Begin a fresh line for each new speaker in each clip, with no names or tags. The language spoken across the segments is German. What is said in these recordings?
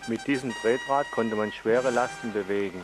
Mit diesem Tretrad konnte man schwere Lasten bewegen.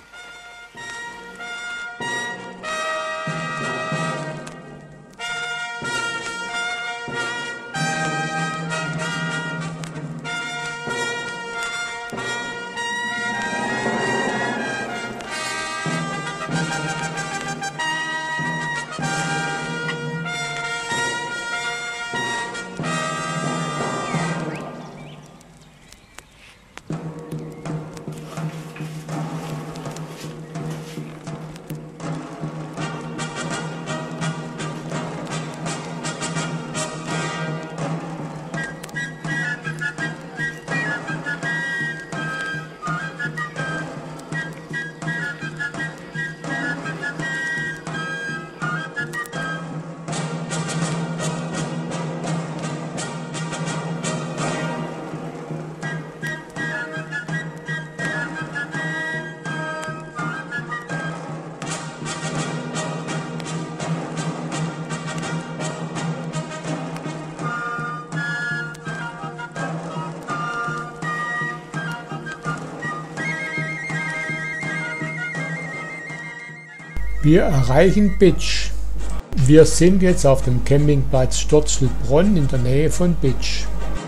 Wir erreichen Bitsch. Wir sind jetzt auf dem Campingplatz Störzelbronn in der Nähe von Bitsch.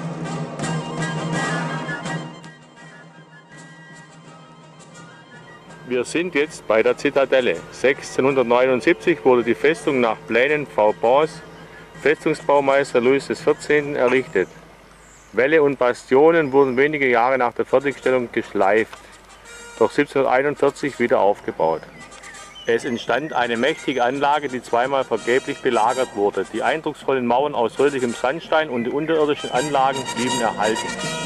Wir sind jetzt bei der Zitadelle. 1679 wurde die Festung nach Plänen Vauban, Festungsbaumeister Louis XIV. Errichtet. Wälle und Bastionen wurden wenige Jahre nach der Fertigstellung geschleift, doch 1741 wieder aufgebaut. Es entstand eine mächtige Anlage, die zweimal vergeblich belagert wurde. Die eindrucksvollen Mauern aus rötlichem Sandstein und die unterirdischen Anlagen blieben erhalten.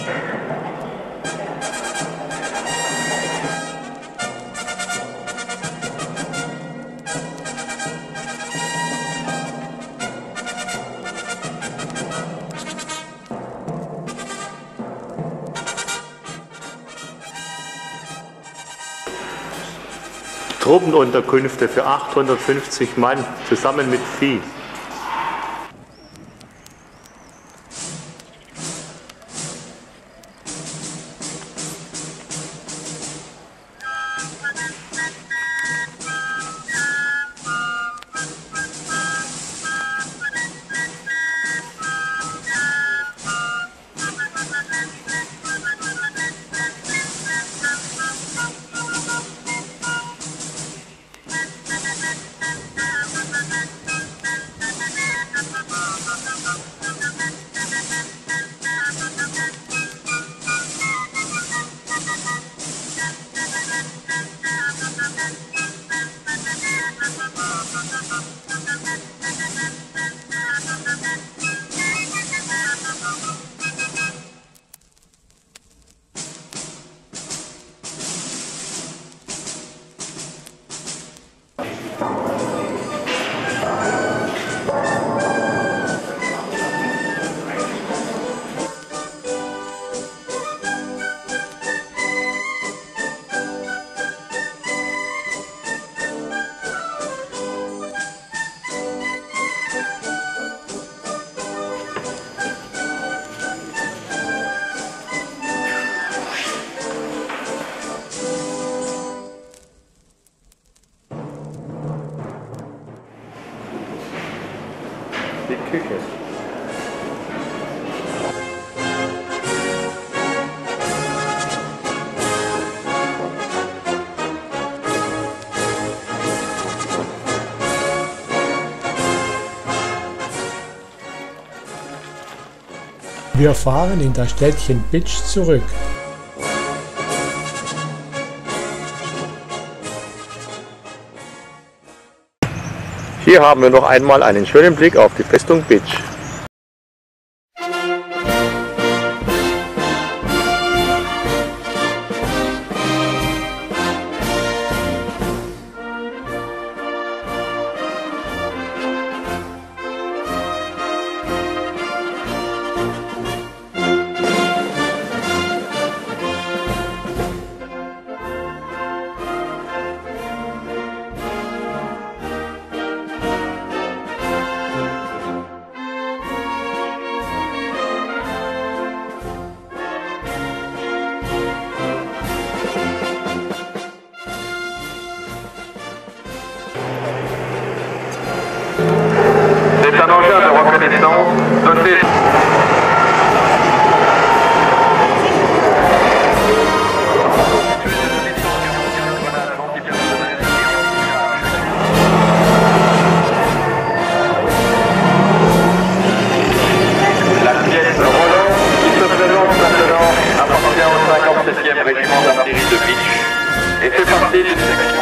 Truppenunterkünfte für 850 Mann, zusammen mit Vieh. Die Küche.
Wir fahren in das Städtchen Bitsch zurück.
Hier haben wir noch einmal einen schönen Blick auf die Festung Bitsch.
d'essence dotée. La pièce Roland qui se présente maintenant appartient au 57e régiment d'artillerie de Bitche et fait partie d'une section.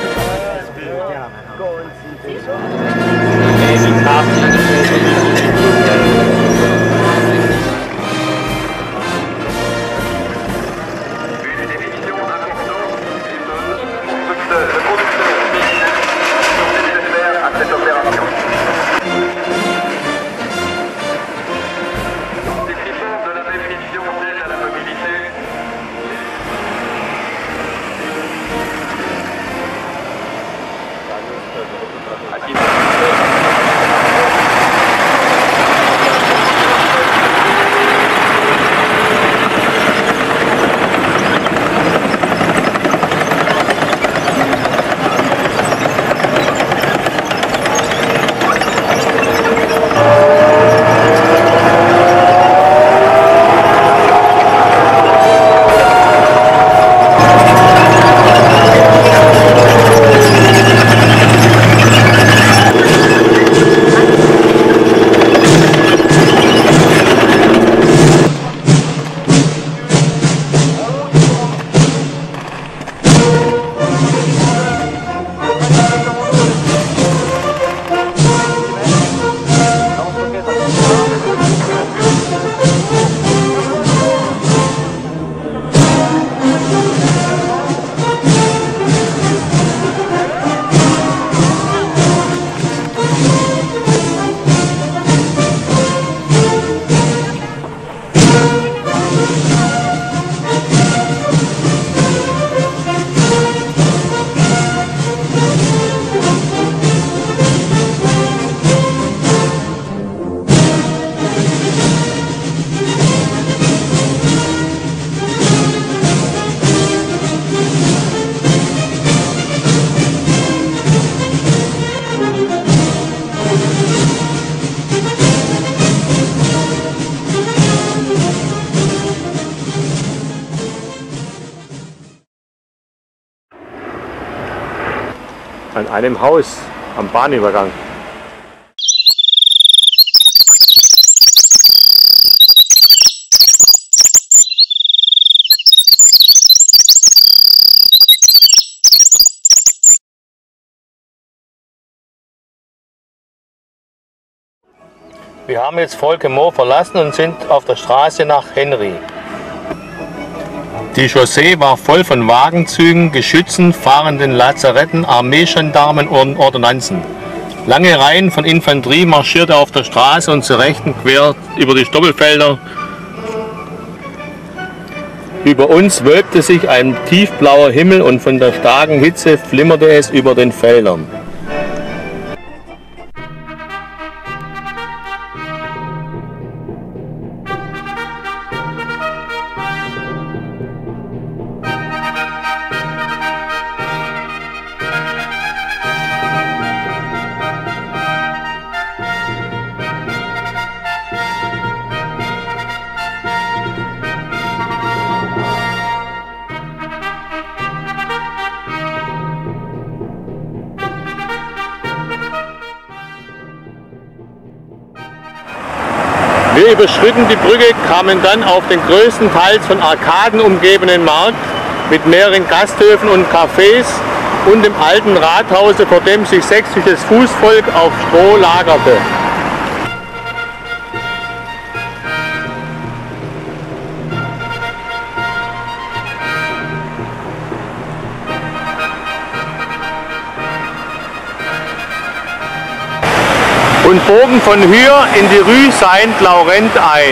An einem Haus am Bahnübergang. Wir haben jetzt Volke-Moor verlassen und sind auf der Straße nach Henry. Die Chaussee war voll von Wagenzügen, Geschützen, fahrenden Lazaretten, Armeegendarmen und Ordonnanzen. Lange Reihen von Infanterie marschierte auf der Straße und zur Rechten quer über die Stoppelfelder. Über uns wölbte sich ein tiefblauer Himmel und von der starken Hitze flimmerte es über den Feldern. Wir überschritten die Brücke, kamen dann auf den größtenteils von Arkaden umgebenen Markt mit mehreren Gasthöfen und Cafés und dem alten Rathause, vor dem sich sächsisches Fußvolk auf Stroh lagerte. Und bogen von hier in die Rue Saint-Laurent ein.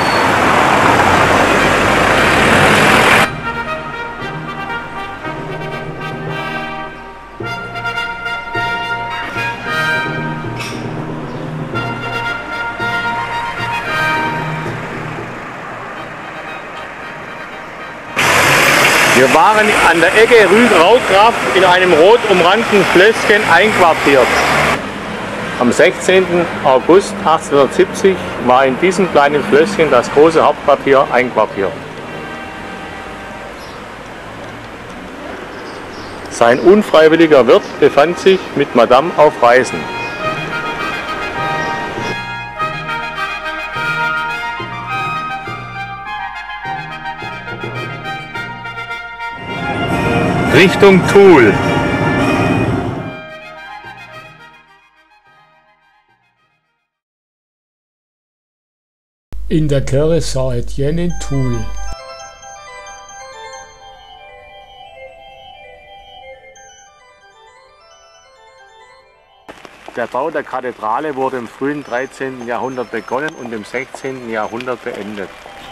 Wir waren an der Ecke Rue Raukraft in einem rot umrahmten Schlösschen einquartiert. Am 16. August 1870 war in diesem kleinen Schlösschen das große Hauptquartier einquartiert. Sein unfreiwilliger Wirt befand sich mit Madame auf Reisen. Richtung Toul.
In der Kirche Saint-Étienne in Toul.
Der Bau der Kathedrale wurde im frühen 13. Jahrhundert begonnen und im 16. Jahrhundert beendet.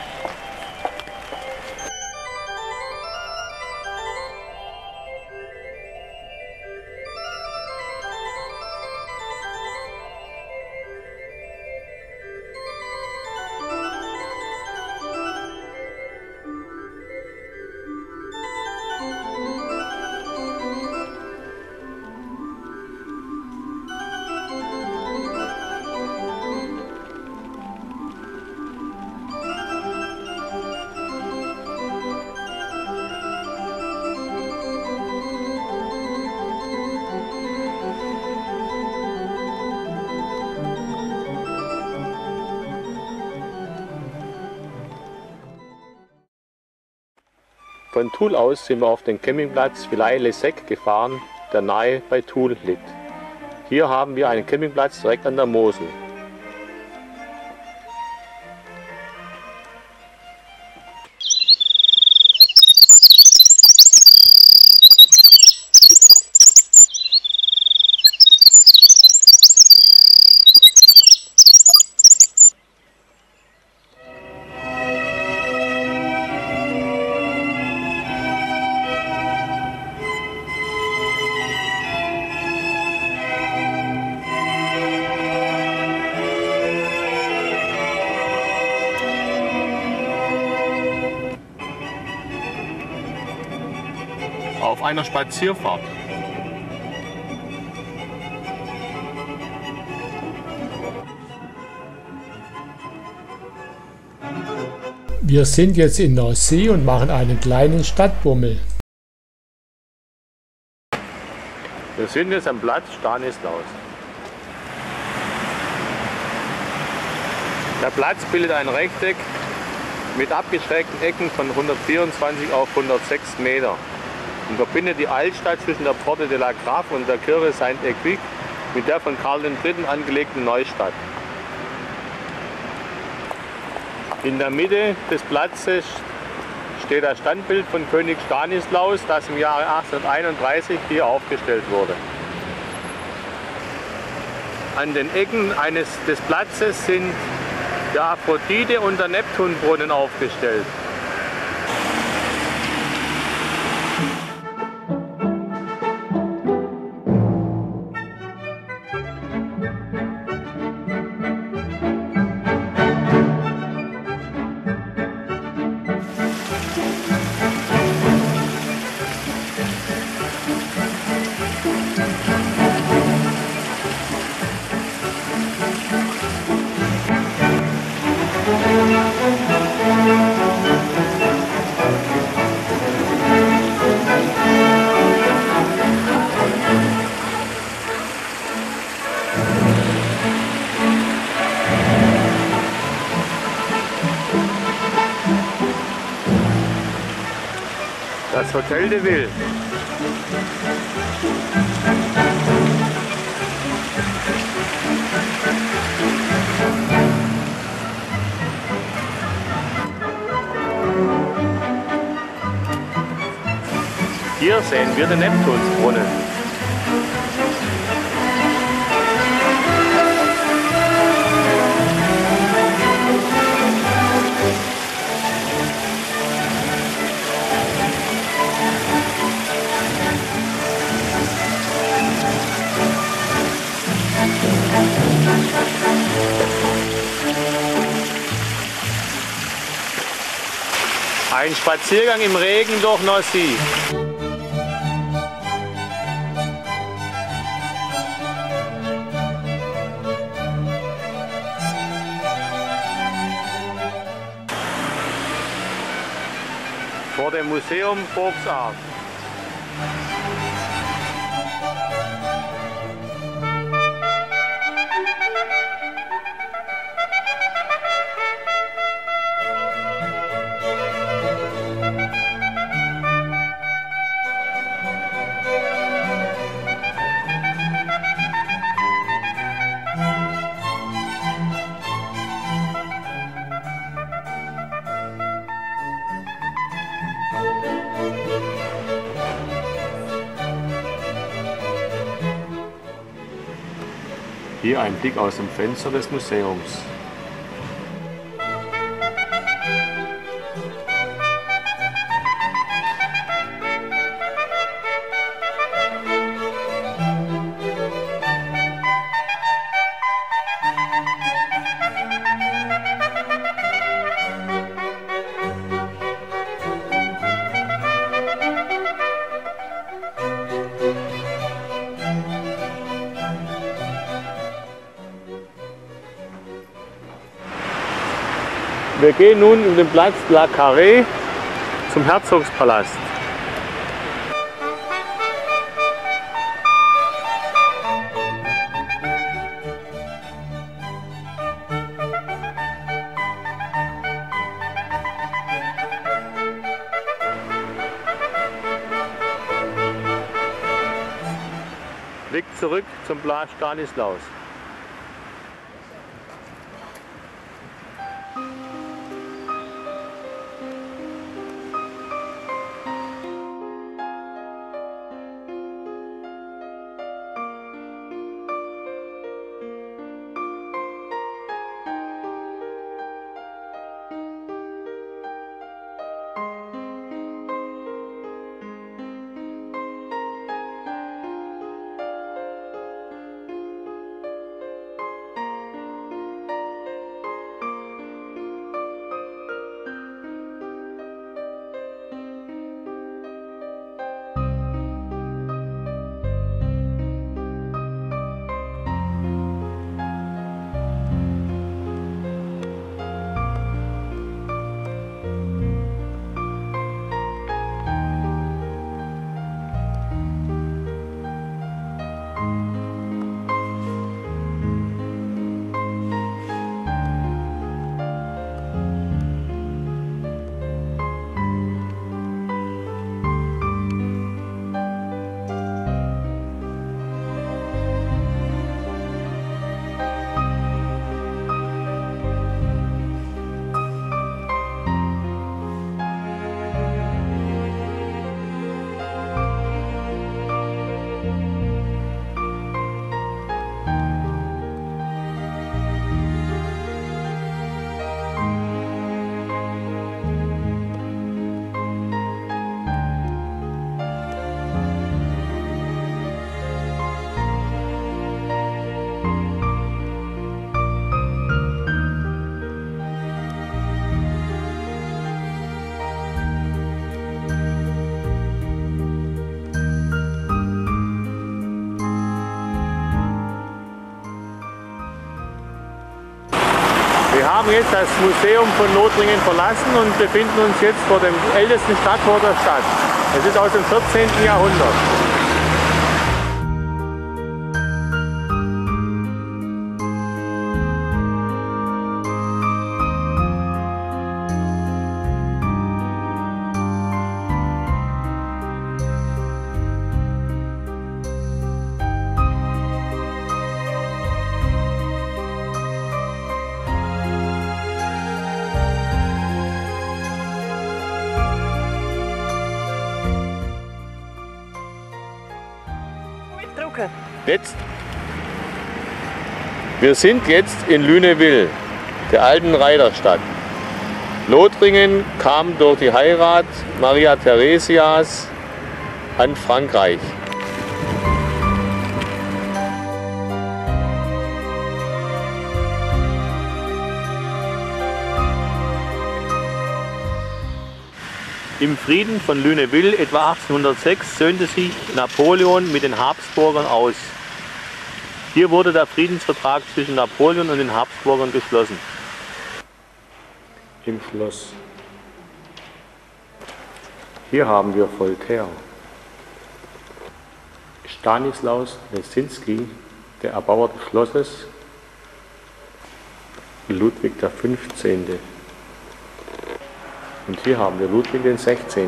Von Toul aus sind wir auf den Campingplatz Villars-les-Secs gefahren, der nahe bei Toul liegt. Hier haben wir einen Campingplatz direkt an der Mosel. Auf einer Spazierfahrt.
Wir sind jetzt in Nancy und machen einen kleinen Stadtbummel.
Wir sind jetzt am Platz Stanislaus. Der Platz bildet ein Rechteck mit abgeschrägten Ecken von 124 auf 106 Meter und verbindet die Altstadt zwischen der Porte de la Grave und der Kirche Saint-Étienne mit der von Karl III. Angelegten Neustadt. In der Mitte des Platzes steht das Standbild von König Stanislaus, das im Jahre 1831 hier aufgestellt wurde. An den Ecken des Platzes sind der Aphrodite und der Neptunbrunnen aufgestellt. Das Hotel de Ville. Hier sehen wir den Neptunsbrunnen. Ein Spaziergang im Regen durch Nancy. dem Museum Volksart. Hier ein Blick aus dem Fenster des Museums. Wir gehen nun über den Platz La Carré zum Herzogspalast. Blick zurück zum Place Stanislaus. Wir haben jetzt das Museum von Lothringen verlassen und befinden uns jetzt vor dem ältesten Stadttor der Stadt. Es ist aus dem 14. Jahrhundert. Jetzt. Wir sind jetzt in Lunéville, der alten Reiterstadt. Lothringen kam durch die Heirat Maria Theresias an Frankreich. Im Frieden von Lunéville etwa 1806 söhnte sich Napoleon mit den Habsburgern aus. Hier wurde der Friedensvertrag zwischen Napoleon und den Habsburgern geschlossen. Im Schloss. hier haben wir Voltaire. Stanislaus Leszczynski, der Erbauer des Schlosses, Ludwig XV. Und hier haben wir Ludwig XVI.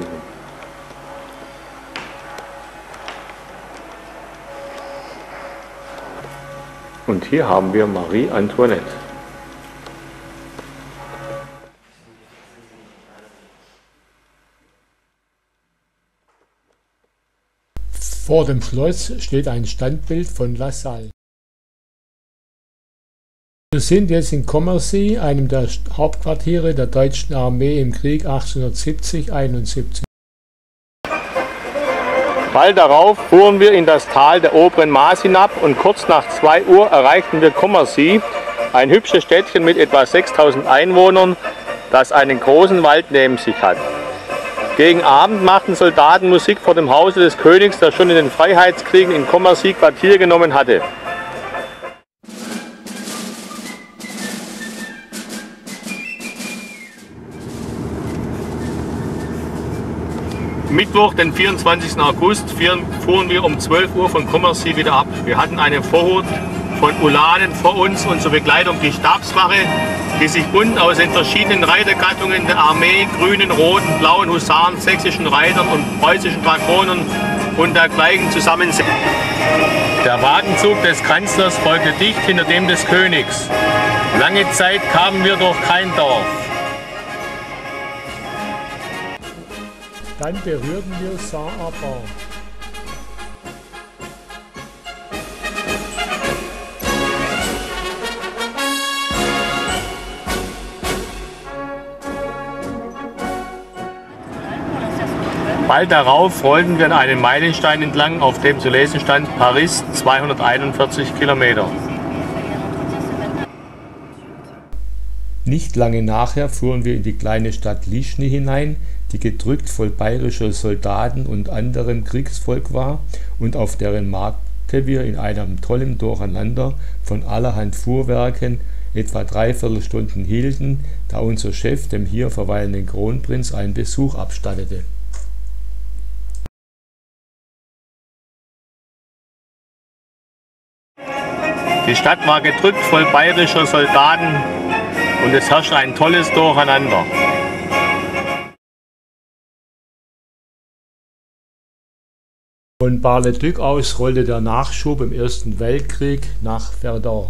Und hier haben wir Marie Antoinette.
Vor dem Schloss steht ein Standbild von La Salle. Wir sind jetzt in Commercy, einem der Hauptquartiere der deutschen Armee im Krieg 1870-71.
Bald darauf fuhren wir in das Tal der oberen Maas hinab und kurz nach 2 Uhr erreichten wir Commercy, ein hübsches Städtchen mit etwa 6000 Einwohnern, das einen großen Wald neben sich hat. Gegen Abend machten Soldaten Musik vor dem Hause des Königs, der schon in den Freiheitskriegen in Commercy Quartier genommen hatte. Mittwoch, den 24. August, fuhren wir um 12 Uhr von Commercy wieder ab. Wir hatten eine Vorhut von Ulanen vor uns, unsere Begleitung die Stabswache, die sich bunt aus den verschiedenen Reitergattungen der Armee, grünen, roten, blauen Husaren, sächsischen Reitern und preußischen Dragonern und dergleichen zusammensetzt. Der Wagenzug des Kanzlers folgte dicht hinter dem des Königs. Lange Zeit kamen wir durch kein Dorf.
Dann berührten wir Saint-Arbor.
Bald darauf rollten wir an einem Meilenstein entlang, auf dem zu lesen stand Paris 241 Kilometer.
Nicht lange nachher fuhren wir in die kleine Stadt Lischny hinein, die gedrückt voll bayerischer Soldaten und anderem Kriegsvolk war und auf deren Markte wir in einem tollen Durcheinander von allerhand Fuhrwerken etwa 3/4 Stunden hielten, da unser Chef dem hier verweilenden Kronprinz einen Besuch abstattete.
Die Stadt war gedrückt voll bayerischer Soldaten und es herrschte ein tolles Durcheinander.
Von Bar-le-Duc aus rollte der Nachschub im Ersten Weltkrieg nach Verdun.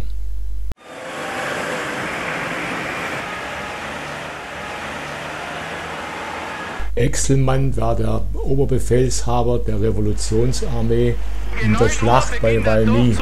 Exelmann war der Oberbefehlshaber der Revolutionsarmee in der Schlacht bei Valmy.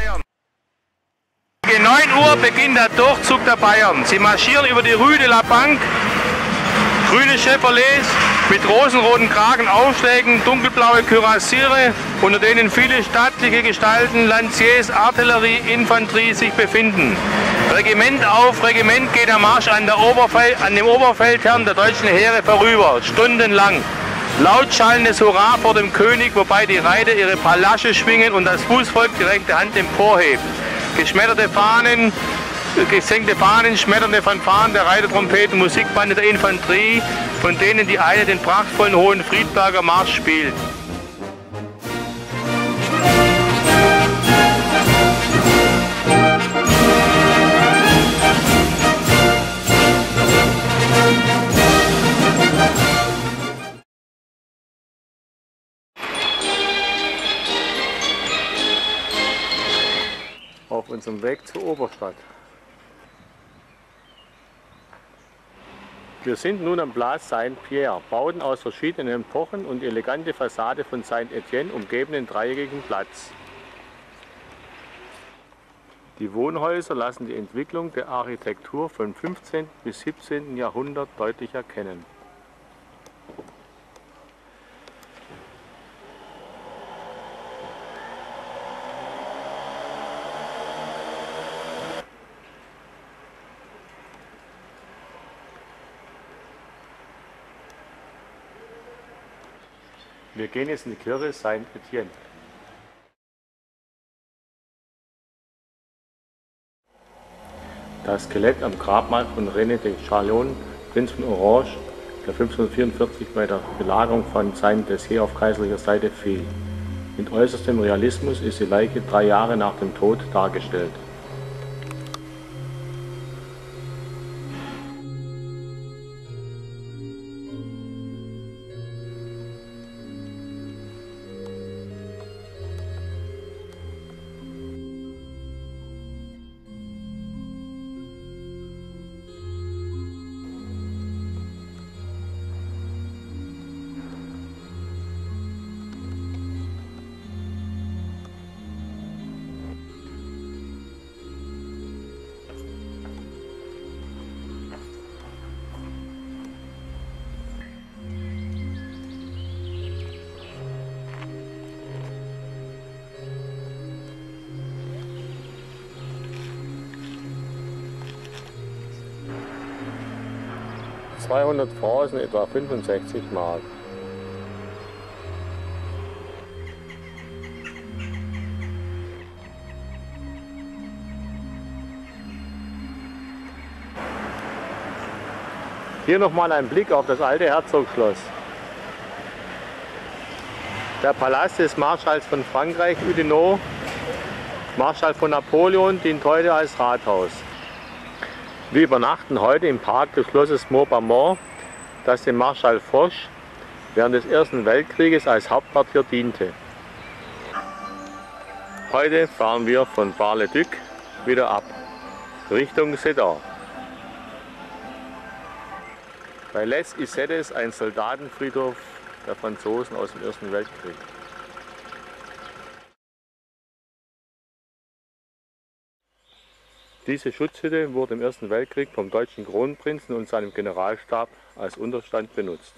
Gegen 9 Uhr beginnt der Durchzug der Bayern. Sie marschieren über die Rue de la Banque, grüne Chevrolets mit rosenroten Kragenaufschlägen, dunkelblaue Kürassiere, unter denen viele stattliche Gestalten, Lanciers, Artillerie, Infanterie sich befinden. Regiment auf Regiment geht der Marsch an dem Oberfeldherrn der deutschen Heere vorüber, stundenlang. Laut schallendes Hurra vor dem König, wobei die Reiter ihre Palasche schwingen und das Fußvolk die rechte Hand emporhebt. Geschmetterte Fahnen, gesenkte Fahnen, schmetternde Fanfaren der Reitertrompeten, Musikbande der Infanterie, von denen die eine den prachtvollen Hohen Friedberger Marsch spielt. Auf unserem Weg zur Oberstadt. Wir sind nun am Place Saint-Pierre, Bauten aus verschiedenen Epochen und die elegante Fassade von Saint-Étienne umgeben den dreieckigen Platz. Die Wohnhäuser lassen die Entwicklung der Architektur vom 15. bis 17. Jahrhundert deutlich erkennen. Wir gehen jetzt in die Kirche Saint-Étienne. Das Skelett am Grabmal von René de Chalon, Prinz von Orange, Der 544 bei der Belagerung von Saint-Denis auf kaiserlicher Seite fiel. Mit äußerstem Realismus ist die Leiche 3 Jahre nach dem Tod dargestellt. ...200 Francs, etwa 65 Mark. Hier nochmal ein Blick auf das alte Herzogsschloss. Der Palast des Marschalls von Frankreich, Oudinot, Marschall von Napoleon, dient heute als Rathaus. Wir übernachten heute im Park des Schlosses Mauban, das dem Marschall Foch während des Ersten Weltkrieges als Hauptquartier diente. Heute fahren wir von Bar-le-Duc wieder ab, Richtung Sedan. Bei Les Isettes ein Soldatenfriedhof der Franzosen aus dem Ersten Weltkrieg. Diese Schutzhütte wurde im Ersten Weltkrieg vom deutschen Kronprinzen und seinem Generalstab als Unterstand benutzt.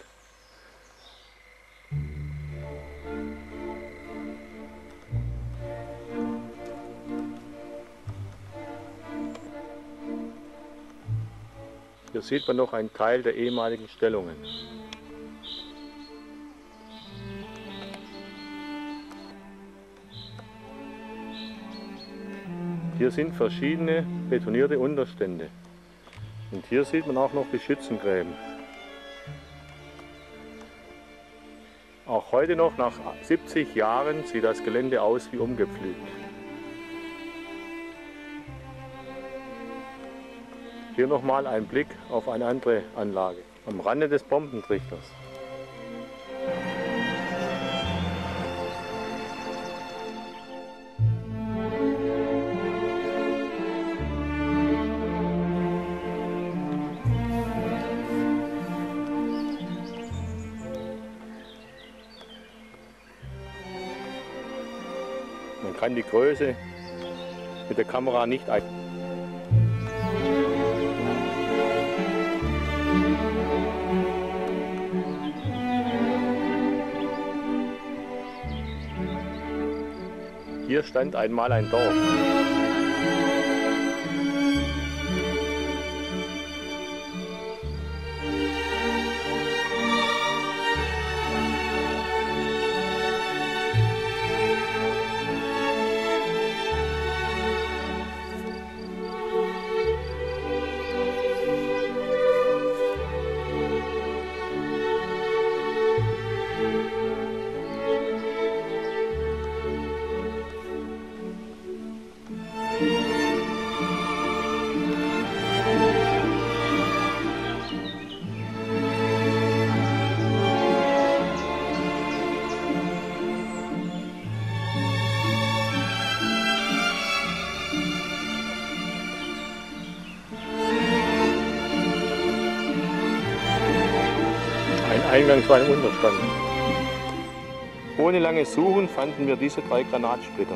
Hier sieht man noch einen Teil der ehemaligen Stellungen. Hier sind verschiedene betonierte Unterstände. Und hier sieht man auch noch die Schützengräben. Auch heute noch, nach 70 Jahren, sieht das Gelände aus wie umgepflügt. Hier nochmal ein Blick auf eine andere Anlage, am Rande des Bombentrichters. Man kann die Größe mit der Kamera nicht einstellen. Hier stand einmal ein Dorf. Eingang zu einem Unterstand. Ohne langes Suchen fanden wir diese 3 Granatsplitter.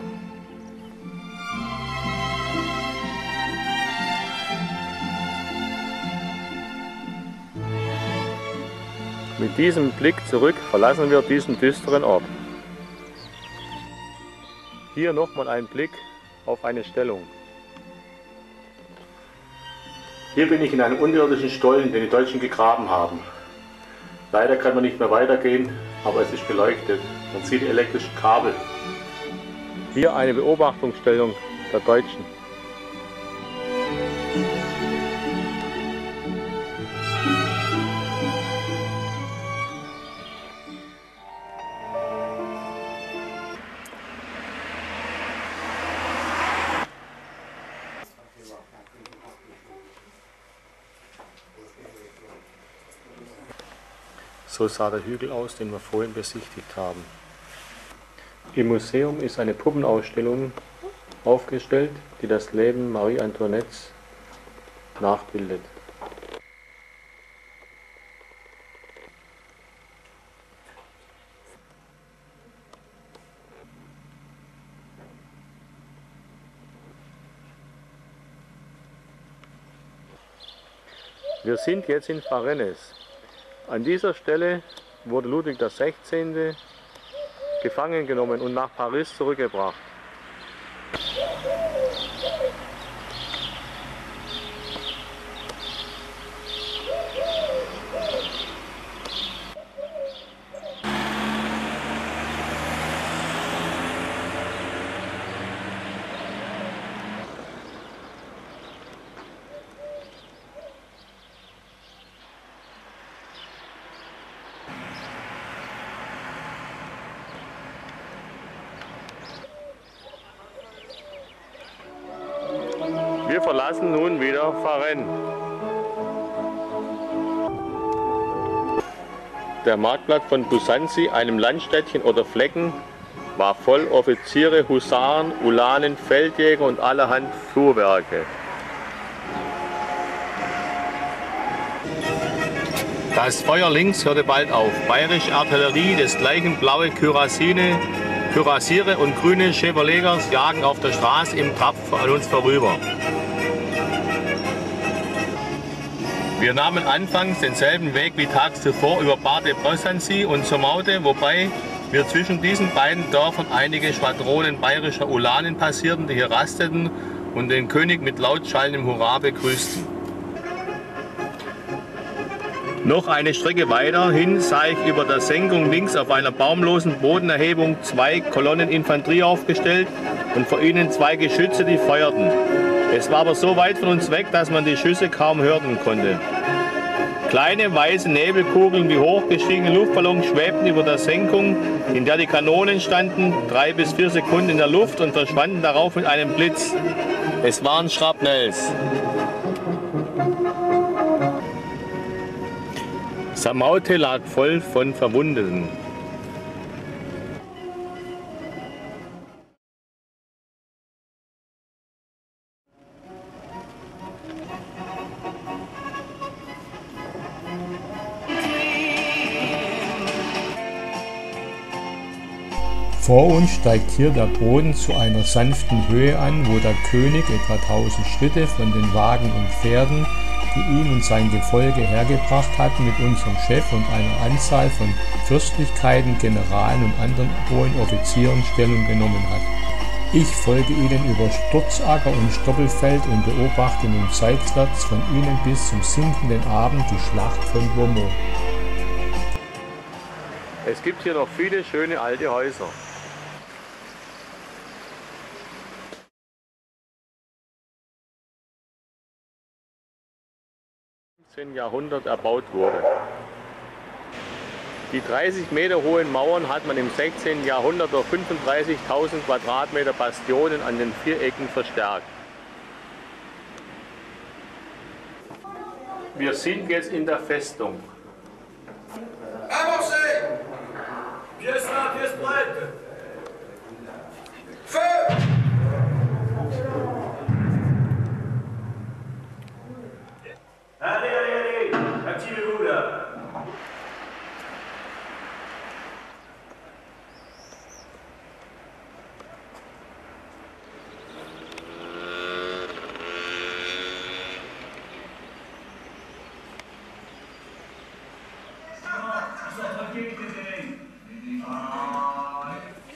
Mit diesem Blick zurück verlassen wir diesen düsteren Ort. Hier nochmal ein Blick auf eine Stellung. Hier bin ich in einem unterirdischen Stollen, den die Deutschen gegraben haben. Leider kann man nicht mehr weitergehen, aber es ist beleuchtet. Man sieht elektrische Kabel. Hier eine Beobachtungsstellung der Deutschen. So sah der Hügel aus, den wir vorhin besichtigt haben. Im Museum ist eine Puppenausstellung aufgestellt, die das Leben Marie Antoinettes nachbildet. Wir sind jetzt in Varennes. An dieser Stelle wurde Ludwig XVI. Gefangen genommen und nach Paris zurückgebracht. Wir verlassen nun wieder Varennes. Der Marktplatz von Busancy, einem Landstädtchen oder Flecken, war voll Offiziere, Husaren, Ulanen, Feldjäger und allerhand Fuhrwerke. Das Feuer links hörte bald auf. Bayerische Artillerie, desgleichen blaue Kürassiere und grüne Chevrolegers jagen auf der Straße im Trab an uns vorüber. Wir nahmen anfangs denselben Weg wie tags zuvor über Bade-Brossancy und zur Maude, wobei wir zwischen diesen beiden Dörfern einige Schwadronen bayerischer Ulanen passierten, die hier rasteten und den König mit laut schallendem Hurra begrüßten. Noch eine Strecke weiter hin sah ich über der Senkung links auf einer baumlosen Bodenerhebung 2 Kolonnen Infanterie aufgestellt und vor ihnen 2 Geschütze, die feuerten. Es war aber so weit von uns weg, dass man die Schüsse kaum hören konnte. Kleine weiße Nebelkugeln wie hochgestiegene Luftballons schwebten über der Senkung, in der die Kanonen standen, 3 bis 4 Sekunden in der Luft und verschwanden darauf mit einem Blitz. Es waren Schrapnells. Samaute lag voll von Verwundeten.
Vor uns steigt hier der Boden zu einer sanften Höhe an, wo der König etwa 1000 Schritte von den Wagen und Pferden, die ihn und sein Gefolge hergebracht hatten, mit unserem Chef und einer Anzahl von Fürstlichkeiten, Generalen und anderen hohen Offizieren Stellung genommen hat. Ich folge ihnen über Sturzacker und Stoppelfeld und beobachte nun seitwärts von ihnen bis zum sinkenden Abend die Schlacht von Beaumont.
Es gibt hier noch viele schöne alte Häuser. Im Jahrhundert erbaut wurde. Die 30 Meter hohen Mauern hat man im 16. Jahrhundert durch 35.000 Quadratmeter Bastionen an den 4 Ecken verstärkt. Wir sind jetzt in der Festung.
Avancez! Pièce 1, pièce prête! Feu! Allez, allez, allez! Activez-vous là! Ils sont tranquilles, les bébés!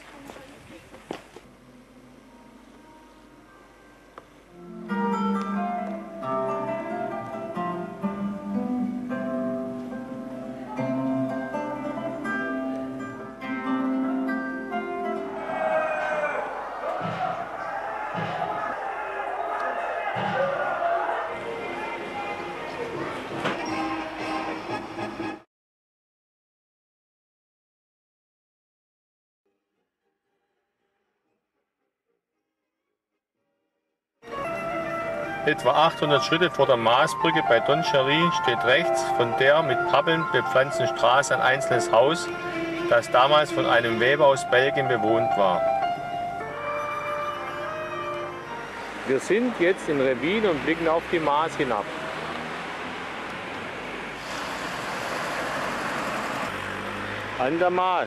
Etwa 800 Schritte vor der Maasbrücke bei Donchery steht rechts von der mit Pappeln bepflanzten Straße ein einzelnes Haus, das damals von einem Weber aus Belgien bewohnt war. Wir sind jetzt in Revin und blicken auf die Maas hinab. An der Maas.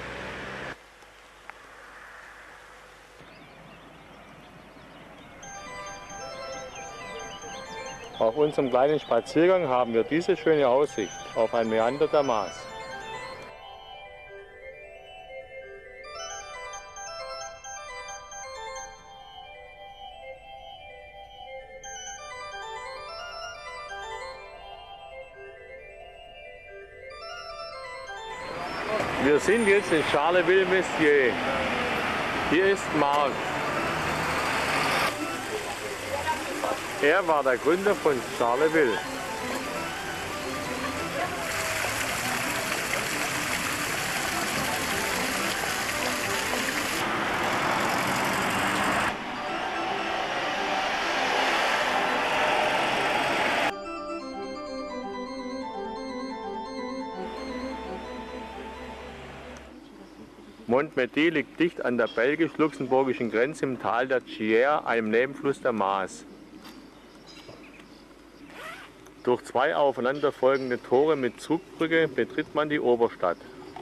Auf unserem kleinen Spaziergang haben wir diese schöne Aussicht auf ein Mäander der Maas. Wir sind jetzt in Charleville-Mézières. Hier ist Marc. Er war der Gründer von Charleville. Montmédy liegt dicht an der belgisch-luxemburgischen Grenze im Tal der Gier, einem Nebenfluss der Maas. Durch zwei aufeinanderfolgende Tore mit Zugbrücke betritt man die Oberstadt.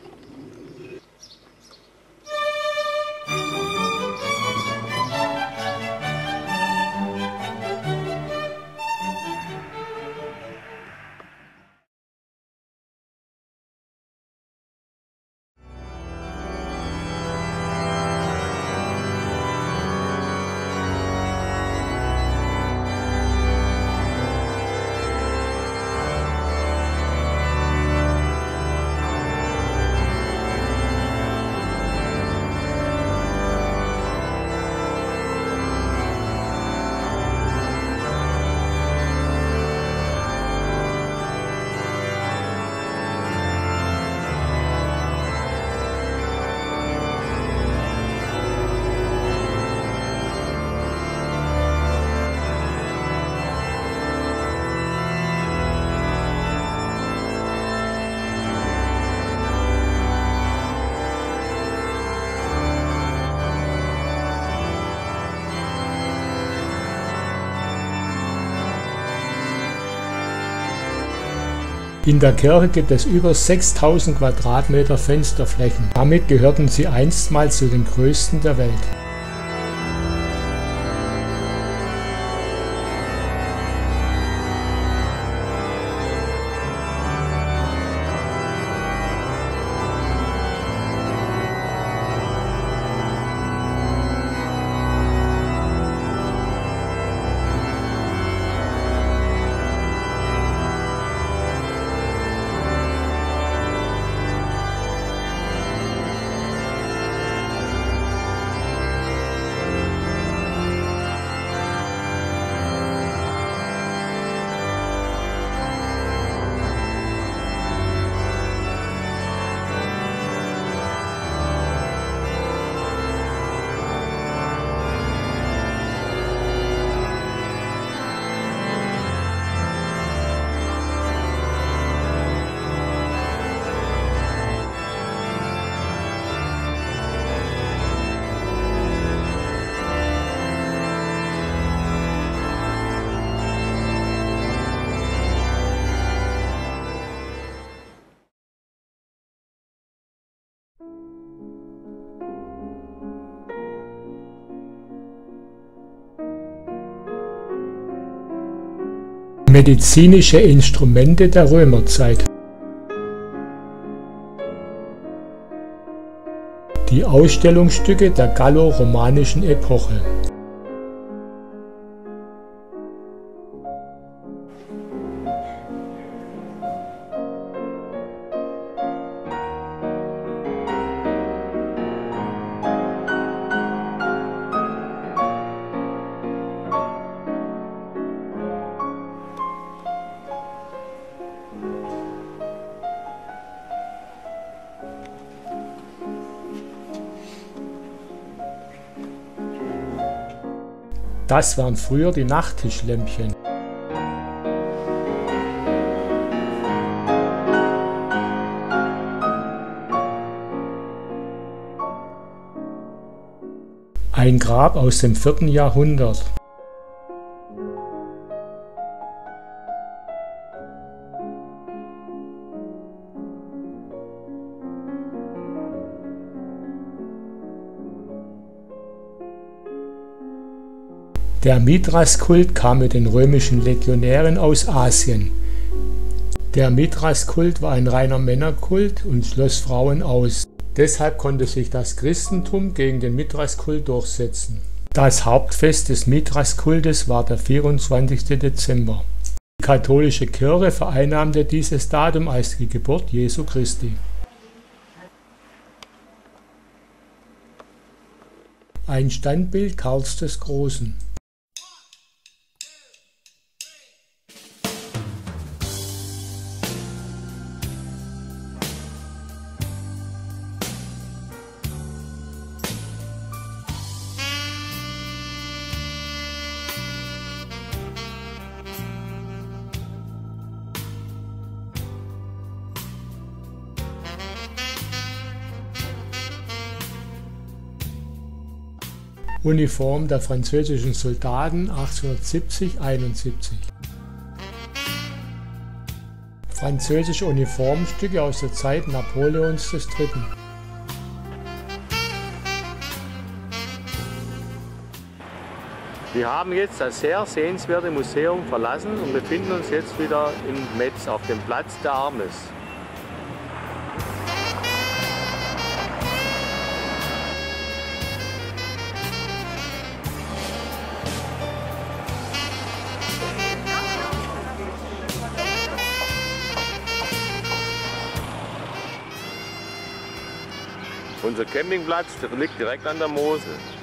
In der Kirche gibt es über 6000 Quadratmeter Fensterflächen. Damit gehörten sie einstmals zu den größten der Welt. Medizinische Instrumente der Römerzeit. Die Ausstellungsstücke der gallo-romanischen Epoche. Das waren früher die Nachttischlämpchen. Ein Grab aus dem 4. Jahrhundert. Der Mithras-Kult kam mit den römischen Legionären aus Asien. Der Mithras-Kult war ein reiner Männerkult und schloss Frauen aus. Deshalb konnte sich das Christentum gegen den Mithras-Kult durchsetzen. Das Hauptfest des Mithras-Kultes war der 24. Dezember. Die katholische Kirche vereinnahmte dieses Datum als die Geburt Jesu Christi. Ein Standbild Karls des Großen. Uniform der französischen Soldaten 1870-71. Französische Uniformstücke aus der Zeit Napoleons III.
Wir haben jetzt das sehr sehenswerte Museum verlassen und befinden uns jetzt wieder in Metz auf dem Platz der Armes. Unser Campingplatz liegt direkt an der Mosel.